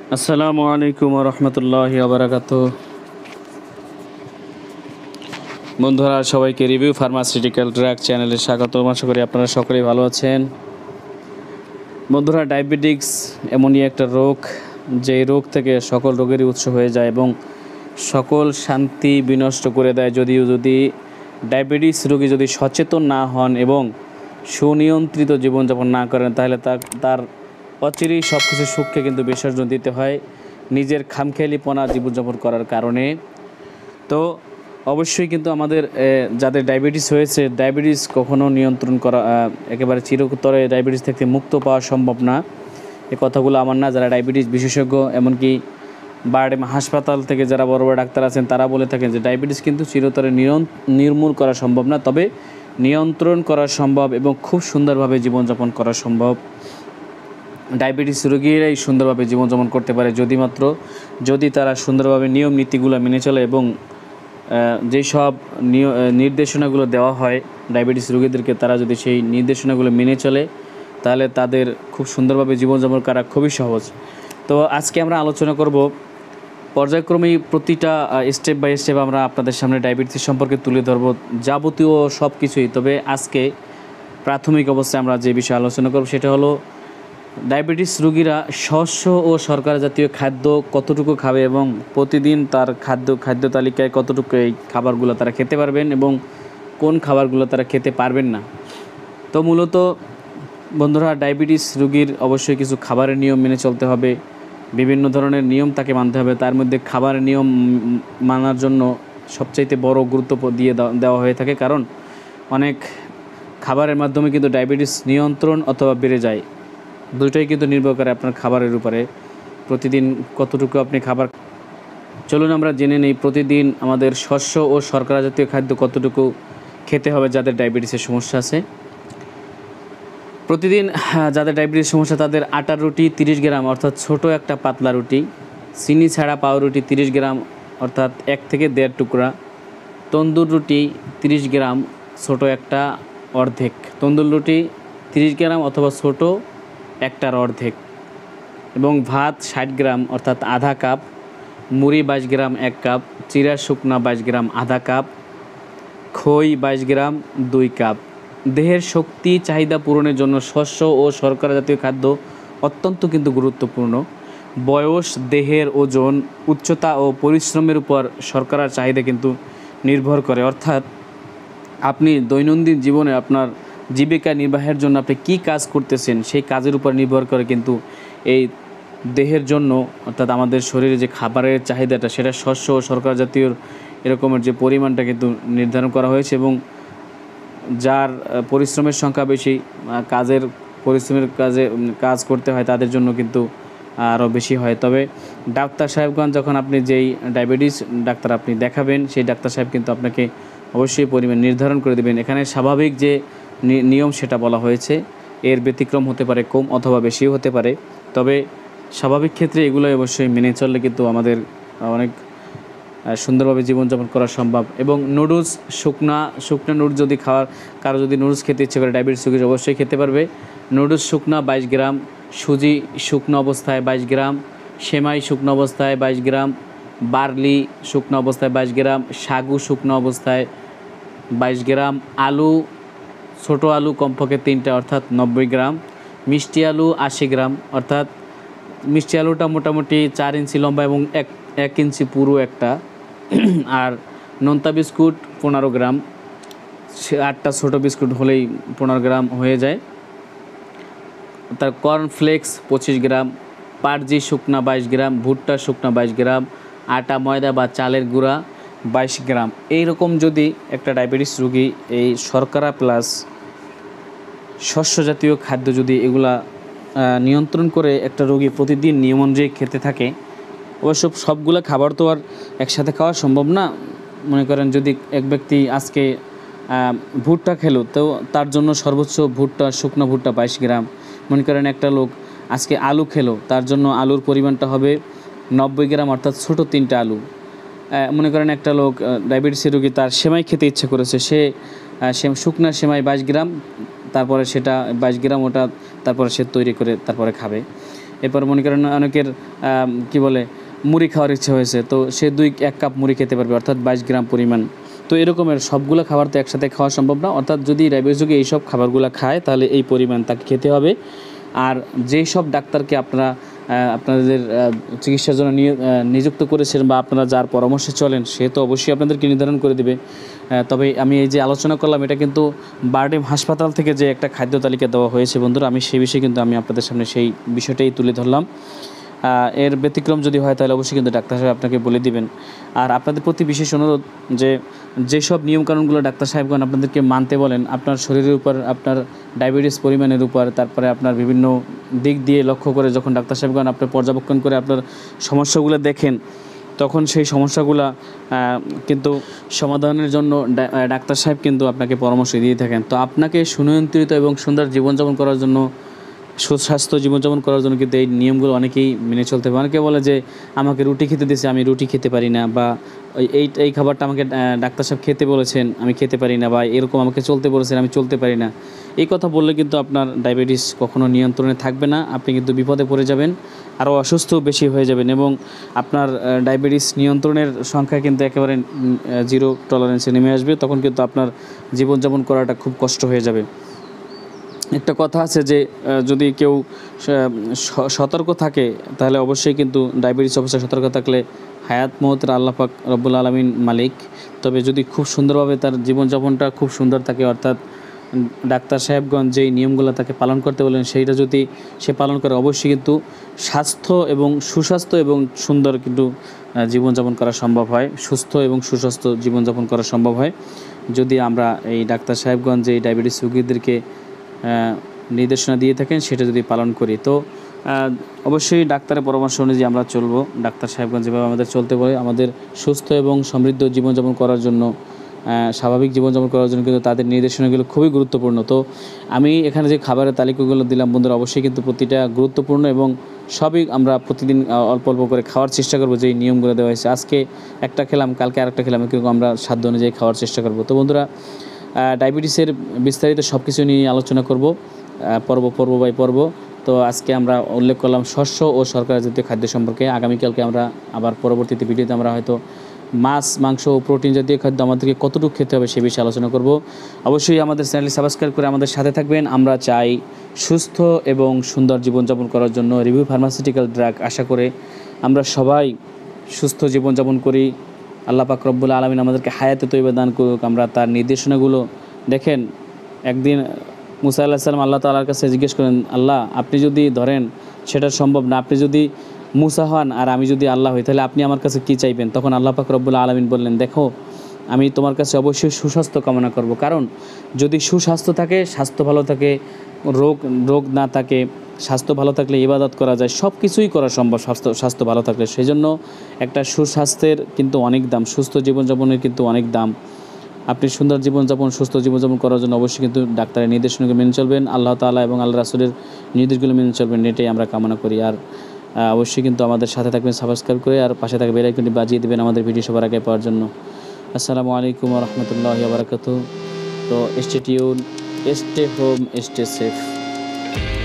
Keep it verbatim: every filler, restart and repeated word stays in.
আসসালামু আলাইকুম ওয়া রাহমাতুল্লাহি ওয়া বারাকাতুহু। বন্ধুরা, সবাইকে রিভিউ ফার্মাসিউটিক্যাল ড্রাগ চ্যানেলে স্বাগতম। আশা করি আপনারা সকলেই ভালো আছেন। বন্ধুরা, ডায়াবেটিক্স এমনই একটা রোগ, যে রোগ থেকে সকল রোগেরই উৎস হয়ে যায় এবং সকল শান্তি বিনষ্ট করে দেয়। যদিও যদি ডায়াবেটিস রোগী যদি সচেতন না হন এবং সুনিয়ন্ত্রিত জীবনযাপন না করেন, তাহলে তার তার অচিরেই সব কিছু সুখকে কিন্তু বিসর্জন দিতে হয় নিজের খামখেয়ালিপনা জীবনযাপন করার কারণে। তো অবশ্যই কিন্তু আমাদের যাদের ডায়াবেটিস হয়েছে, ডায়াবেটিস কখনো নিয়ন্ত্রণ করা একেবারে চিরতরে ডায়াবেটিস থেকে মুক্ত পাওয়া সম্ভব না। এই কথাগুলো আমার না, যারা ডায়াবেটিস বিশেষজ্ঞ, এমনকি বারডেম হাসপাতাল থেকে যারা বড় বড় ডাক্তার আছেন তারা বলে থাকেন যে ডায়াবেটিস কিন্তু চিরতরে নির্মূল করা সম্ভব না, তবে নিয়ন্ত্রণ করা সম্ভব এবং খুব সুন্দরভাবে জীবনযাপন করা সম্ভব। ডায়াবেটিস রোগীরাই সুন্দরভাবে জীবনযাপন করতে পারে যদি মাত্র যদি তারা সুন্দরভাবে নিয়ম নীতিগুলো মেনে চলে এবং যেই সব নির্দেশনাগুলো দেওয়া হয় ডায়াবেটিস রোগীদেরকে, তারা যদি সেই নির্দেশনাগুলো মেনে চলে, তাহলে তাদের খুব সুন্দরভাবে জীবনযাপন করা খুবই সহজ। তো আজকে আমরা আলোচনা করব পর্যায়ক্রমেই প্রতিটা স্টেপ বাই স্টেপ আমরা আপনাদের সামনে ডায়াবেটিস সম্পর্কে তুলে ধরব যাবতীয় সব কিছুই। তবে আজকে প্রাথমিক অবস্থায় আমরা যে বিষয়ে আলোচনা করব সেটা হলো ডায়াবেটিস রোগীরা শস্য ও শর্করা জাতীয় খাদ্য কতটুকু খাবে এবং প্রতিদিন তার খাদ্য খাদ্য তালিকায় কতটুকু এই খাবারগুলো তারা খেতে পারবেন এবং কোন খাবারগুলো তারা খেতে পারবেন না। তো মূলত বন্ধুরা, ডায়াবেটিস রোগীর অবশ্যই কিছু খাবারের নিয়ম মেনে চলতে হবে, বিভিন্ন ধরনের নিয়ম তাকে মানতে হবে। তার মধ্যে খাবারের নিয়ম মানার জন্য সবচাইতে বড় গুরুত্ব দিয়ে দেওয়া হয়ে থাকে, কারণ অনেক খাবারের মাধ্যমে কিন্তু ডায়াবেটিস নিয়ন্ত্রণ অথবা বেড়ে যায়। দুটোই কিন্তু নির্ভর করে আপনার খাবারের উপরে, প্রতিদিন কতটুকু আপনি খাবার। চলুন আমরা জেনে নিই প্রতিদিন আমাদের শস্য ও শর্করা জাতীয় খাদ্য কতটুকু খেতে হবে যাদের ডায়াবেটিসের সমস্যা আছে। প্রতিদিন যাদের ডায়াবেটিস সমস্যা তাদের আটার রুটি তিরিশ গ্রাম অর্থাৎ ছোট একটা পাতলা রুটি, চিনি ছাড়া পাউরুটি তিরিশ গ্রাম অর্থাৎ এক থেকে দেড় টুকরা, তন্দুর রুটি তিরিশ গ্রাম ছোট একটা অর্ধেক, তন্দুর রুটি তিরিশ গ্রাম অথবা ছোট একটার অর্ধেক, এবং ভাত ষাট গ্রাম অর্থাৎ আধা কাপ, মুড়ি বাইশ গ্রাম এক কাপ, চিরা শুকনা বাইশ গ্রাম আধা কাপ, খই বাইশ গ্রাম দুই কাপ। দেহের শক্তি চাহিদা পূরণের জন্য শস্য ও শর্করা জাতীয় খাদ্য অত্যন্ত কিন্তু গুরুত্বপূর্ণ। বয়স, দেহের ওজন, উচ্চতা ও পরিশ্রমের উপর শর্করার চাহিদা কিন্তু নির্ভর করে, অর্থাৎ আপনি দৈনন্দিন জীবনে আপনার জীবিকা নির্বাহের জন্য আপনি কী কাজ করতেছেন সেই কাজের উপর নির্ভর করে কিন্তু এই দেহের জন্য, অর্থাৎ আমাদের শরীরে যে খাবারের চাহিদাটা সেটা শস্য ও শর্করা জাতীয় এরকমের যে পরিমাণটা কিন্তু নির্ধারণ করা হয়েছে, এবং যার পরিশ্রমের সংখ্যা বেশি, কাজের পরিশ্রমের কাজে কাজ করতে হয় তাদের জন্য কিন্তু আরও বেশি হয়। তবে ডাক্তার সাহেবগণ যখন আপনি যেই ডায়াবেটিস ডাক্তার আপনি দেখাবেন, সেই ডাক্তার সাহেব কিন্তু আপনাকে অবশ্যই পরিমাণ নির্ধারণ করে দেবেন। এখানে স্বাভাবিক যে নিয়ম সেটা বলা হয়েছে, এর ব্যতিক্রম হতে পারে, কম অথবা বেশিও হতে পারে, তবে স্বাভাবিক ক্ষেত্রে এগুলো অবশ্যই মেনে চললে কিন্তু আমাদের অনেক সুন্দরভাবে জীবনযাপন করা সম্ভব। এবং নুডলস, শুকনা শুকনা নুডলস যদি খাওয়ার কারো যদি নুডলস খেতে ইচ্ছে করে ডায়াবেটিস রোগী অবশ্যই খেতে পারবে। নুডলস শুকনা বাইশ গ্রাম, সুজি শুকনো অবস্থায় বাইশ গ্রাম, সেমাই শুকনো অবস্থায় বাইশ গ্রাম, বার্লি শুকনো অবস্থায় বাইশ গ্রাম, সাগু শুকনো অবস্থায় বাইশ গ্রাম, আলু ছোট আলু কমপক্ষে তিনটা অর্থাৎ নব্বই গ্রাম, মিষ্টি আলু আশি গ্রাম অর্থাৎ মিষ্টি আলুটা মোটামুটি চার ইঞ্চি লম্বা এবং এক এক ইঞ্চি পুরো একটা, আর নোনতা বিস্কুট পনেরো গ্রাম, আটটা ছোটো বিস্কুট হলেই পনেরো গ্রাম হয়ে যায়। তার কর্নফ্লেক্স পঁচিশ গ্রাম, পারজি শুকনা বাইশ গ্রাম, ভুট্টা শুকনা বাইশ গ্রাম, আটা ময়দা বা চালের গুঁড়া বাইশ গ্রাম। এইরকম যদি একটা ডায়াবেটিস রোগী এই শর্করা প্লাস শস্য জাতীয় খাদ্য যদি এগুলা নিয়ন্ত্রণ করে একটা রোগী প্রতিদিন নিয়ম অনুযায়ী খেতে থাকে, অবশ্য সবগুলো খাবার তো আর একসাথে খাওয়া সম্ভব না। মনে করেন যদি এক ব্যক্তি আজকে ভুট্টা খেলো, তো তার জন্য সর্বোচ্চ ভুট্টা শুকনো ভুট্টা বাইশ গ্রাম। মনে করেন একটা লোক আজকে আলু খেলো, তার জন্য আলুর পরিমাণটা হবে নব্বই গ্রাম অর্থাৎ ছোটো তিনটা আলু। মনে করেন একটা লোক ডায়াবেটিসের রোগী, তার সেমাই খেতে ইচ্ছে করেছে, সে শুকনা সেমাই বাইশ গ্রাম, তারপরে সেটা বাইশ গ্রাম ওটা তারপরে সে তৈরি করে তারপরে খাবে। এরপর মনে করেন অনেকের কি বলে মুড়ি খাওয়ার ইচ্ছে হয়েছে, তো সে দুই এক কাপ মুড়ি খেতে পারবে, অর্থাৎ বাইশ গ্রাম পরিমাণ। তো এরকমের সবগুলো খাবার তো একসাথে খাওয়া সম্ভব না, অর্থাৎ যদি ডায়াবেটিস রোগী এইসব খাবারগুলো খায় তাহলে এই পরিমাণ তাকে খেতে হবে। আর যেই সব ডাক্তারকে আপনারা আপনাদের চিকিৎসার জন্য নিযুক্ত করেছেন বা আপনারা যার পরামর্শে চলেন, সে তো অবশ্যই আপনাদেরকে নির্ধারণ করে দেবে। তবে আমি এই যে আলোচনা করলাম এটা কিন্তু বারডেম হাসপাতাল থেকে যে একটা খাদ্য তালিকা দেওয়া হয়েছে বন্ধুরা, আমি সেই বিষয়ে কিন্তু আমি আপনাদের সামনে সেই বিষয়টাই তুলে ধরলাম। এর ব্যতিক্রম যদি হয় তাহলে অবশ্যই কিন্তু ডাক্তার সাহেব আপনাকে বলে দিবেন। আর আপনাদের প্রতি বিশেষ অনুরোধ যে যেসব নিয়মকানুনগুলো ডাক্তার সাহেবগণ আপনাদেরকে মানতে বলেন আপনার শরীরের উপর, আপনার ডায়াবেটিস পরিমাণের উপর, তারপরে আপনার বিভিন্ন দিক দিয়ে লক্ষ্য করে যখন ডাক্তার সাহেবগণ আপনার পর্যবেক্ষণ করে আপনার সমস্যাগুলো দেখেন, তখন সেই সমস্যাগুলো কিন্তু সমাধানের জন্য ডাক্তার সাহেব কিন্তু আপনাকে পরামর্শ দিয়ে থাকেন। তো আপনাকে সুনিয়ন্ত্রিত এবং সুন্দর জীবনযাপন করার জন্য, সুস্বাস্থ্য জীবনযাপন করার জন্য কিন্তু এই নিয়মগুলো অনেকেই মেনে চলতে পারে। অনেকে বলে যে আমাকে রুটি খেতে দিয়েছে, আমি রুটি খেতে পারি না, বা এই এই খাবারটা আমাকে ডাক্তার সাহেব খেতে বলেছেন, আমি খেতে পারি না, বা এরকম আমাকে চলতে বলেছেন, আমি চলতে পারি না। এই কথা বললে কিন্তু আপনার ডায়াবেটিস কখনো নিয়ন্ত্রণে থাকবে না, আপনি কিন্তু বিপদে পড়ে যাবেন, আরও অসুস্থ বেশি হয়ে যাবেন, এবং আপনার ডায়াবেটিস নিয়ন্ত্রণের সংখ্যা কিন্তু একেবারে জিরো টলারেন্সে নেমে আসবে। তখন কিন্তু আপনার জীবনযাপন করাটা খুব কষ্ট হয়ে যাবে। একটা কথা আছে যে যদি কেউ সতর্ক থাকে তাহলে অবশ্যই কিন্তু ডায়াবেটিস অবস্থায় সতর্ক থাকলে হায়াত মৌতের আল্লাহ পাক রব্বুল আলামিন মালিক। তবে যদি খুব সুন্দরভাবে তার জীবনযাপনটা খুব সুন্দর থাকে, অর্থাৎ ডাক্তার সাহেবগঞ্জ যেই নিয়মগুলো তাকে পালন করতে বলেন সেইটা যদি সে পালন করে, অবশ্যই কিন্তু স্বাস্থ্য এবং সুস্বাস্থ্য এবং সুন্দর কিন্তু জীবনযাপন করা সম্ভব হয়, সুস্থ এবং সুস্বাস্থ্য জীবনযাপন করা সম্ভব হয় যদি আমরা এই ডাক্তার সাহেবগঞ্জ যে ডায়াবেটিস রোগীদেরকে নির্দেশনা দিয়ে থাকেন সেটা যদি পালন করি। তো অবশ্যই ডাক্তারের পরামর্শ অনুযায়ী আমরা চলবো। ডাক্তার সাহেবগঞ্জ যেভাবে আমাদের চলতে বলে, আমাদের সুস্থ এবং সমৃদ্ধ জীবনযাপন করার জন্য, স্বাভাবিক জীবনযাপন করার জন্য কিন্তু তাদের নির্দেশনাগুলো খুবই গুরুত্বপূর্ণ। তো আমি এখানে যে খাবারের তালিকাগুলো দিলাম বন্ধুরা, অবশ্যই কিন্তু প্রতিটা গুরুত্বপূর্ণ এবং সবই আমরা প্রতিদিন অল্প অল্প করে খাওয়ার চেষ্টা করবো। যেই নিয়মগুলো দেওয়া হয়েছে, আজকে একটা খেলাম, কালকে আরেকটা খেলাম, কিন্তু আমরা সাধ্য অনুযায়ী খাওয়ার চেষ্টা করবো। তো বন্ধুরা, ডায়াবেটিসের বিস্তারিত সব কিছু নিয়ে আলোচনা করব পর্ব পর্ব বাই পর্ব। তো আজকে আমরা উল্লেখ করলাম শস্য ও শর্করা জাতীয় খাদ্য সম্পর্কে। আগামীকালকে আমরা আবার পরবর্তীতে ভিডিওতে আমরা হয়তো মাছ, মাংস ও প্রোটিন জাতীয় খাদ্য আমাদেরকে কতটুকু খেতে হবে সে বিষয়ে আলোচনা করব। অবশ্যই আমাদের চ্যানেলটি সাবস্ক্রাইব করে আমাদের সাথে থাকবেন। আমরা চাই সুস্থ এবং সুন্দর জীবনযাপন করার জন্য রিভিউ ফার্মাসিউটিক্যাল ড্রাগ। আশা করে আমরা সবাই সুস্থ জীবনযাপন করি। আল্লাহ পাক রব্বুল আলামিন আমাদেরকে হায়াতে তৈয়বা দান করুক। আমরা তার নির্দেশনাগুলো দেখেন। একদিন মুসা আলাইহিস সালাম আল্লাহ তাআলার কাছে জিজ্ঞেস করেন, আল্লাহ আপনি যদি ধরেন সেটা সম্ভব না, আপনি যদি মুসা হন আর আমি যদি আল্লাহ হই, তাহলে আপনি আমার কাছে কী চাইবেন? তখন আল্লাহ পাক রব্বুল আলামিন বললেন, দেখো আমি তোমার কাছে অবশ্যই সুস্বাস্থ্য কামনা করব, কারণ যদি সুস্বাস্থ্য থাকে, স্বাস্থ্য ভালো থাকে, রোগ রোগ না থাকে, স্বাস্থ্য ভালো থাকলে ইবাদত করা যায়, সব কিছুই করা সম্ভব স্বাস্থ্য স্বাস্থ্য ভালো থাকলে। সেই জন্য একটা সুস্বাস্থ্যের কিন্তু অনেক দাম, সুস্থ জীবনযাপনের কিন্তু অনেক দাম। আপনি সুন্দর জীবনযাপন, সুস্থ জীবনযাপন করার জন্য অবশ্যই কিন্তু ডাক্তারের নির্দেশনাকে মেনে চলবেন, আল্লাহ তাআলা এবং আল্লাহ রাসূলের নির্দেশগুলো মেনে চলবেন, এটাই আমরা কামনা করি। আর অবশ্যই কিন্তু আমাদের সাথে থাকবেন সাবস্ক্রাইব করে, আর পাশে থাকা বেল আইকনটি বাজিয়ে দেবেন আমাদের ভিডিও সবার আগে পাওয়ার জন্য। আসসালামু আলাইকুম ওয়া রাহমাতুল্লাহি ওয়া বারাকাতুহু। তো stay tune, stay home, stay safe.